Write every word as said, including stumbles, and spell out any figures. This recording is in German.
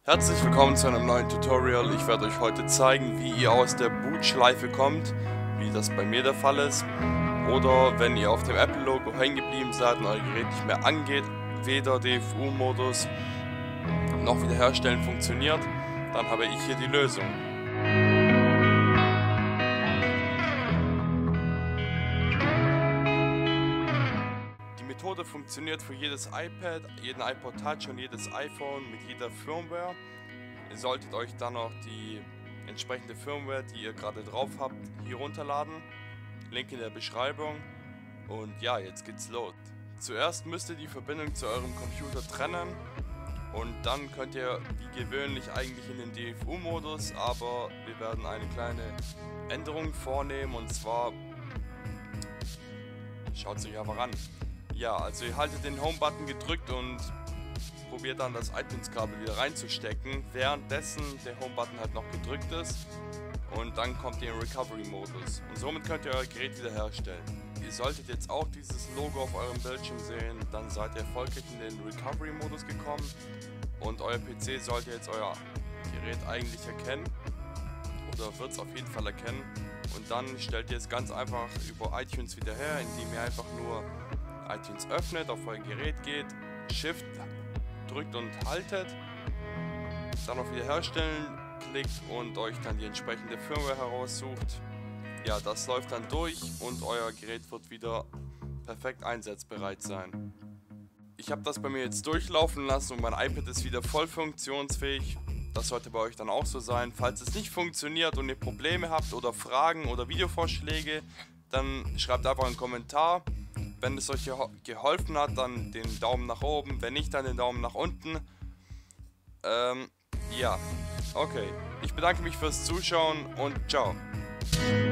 Herzlich willkommen zu einem neuen Tutorial. Ich werde euch heute zeigen, wie ihr aus der Bootschleife kommt, wie das bei mir der Fall ist. Oder wenn ihr auf dem Apple-Logo hängen geblieben seid und euer Gerät nicht mehr angeht, weder D F U-Modus noch Wiederherstellen funktioniert, dann habe ich hier die Lösung. Die Methode funktioniert für jedes iPad, jeden iPod Touch und jedes iPhone mit jeder Firmware. Ihr solltet euch dann noch die entsprechende Firmware, die ihr gerade drauf habt, hier runterladen. Link in der Beschreibung. Und ja, jetzt geht's los. Zuerst müsst ihr die Verbindung zu eurem Computer trennen. Und dann könnt ihr wie gewöhnlich eigentlich in den D F U-Modus, aber wir werden eine kleine Änderung vornehmen, und zwar schaut es euch einfach an. Ja, also ihr haltet den Home-Button gedrückt und probiert dann das iTunes-Kabel wieder reinzustecken, währenddessen der Home-Button halt noch gedrückt ist, und dann kommt ihr in Recovery-Modus und somit könnt ihr euer Gerät wiederherstellen. Ihr solltet jetzt auch dieses Logo auf eurem Bildschirm sehen, dann seid ihr erfolgreich in den Recovery-Modus gekommen und euer P C sollte jetzt euer Gerät eigentlich erkennen, oder wird es auf jeden Fall erkennen, und dann stellt ihr es ganz einfach über iTunes wieder her, indem ihr einfach nur iTunes öffnet, auf euer Gerät geht, Shift drückt und haltet, dann auf Wiederherstellen klickt und euch dann die entsprechende Firmware heraussucht. Ja, das läuft dann durch und euer Gerät wird wieder perfekt einsatzbereit sein. Ich habe das bei mir jetzt durchlaufen lassen und mein iPad ist wieder voll funktionsfähig. Das sollte bei euch dann auch so sein. Falls es nicht funktioniert und ihr Probleme habt oder Fragen oder Videovorschläge, dann schreibt einfach einen Kommentar. Wenn es euch geholfen hat, dann den Daumen nach oben. Wenn nicht, dann den Daumen nach unten. Ähm, ja, okay. Ich bedanke mich fürs Zuschauen und ciao.